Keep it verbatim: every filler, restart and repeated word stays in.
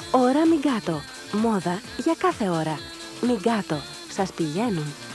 Ώρα Μιγκάτο. Μόδα για κάθε ώρα. Μιγκάτο. Σας πηγαίνουν.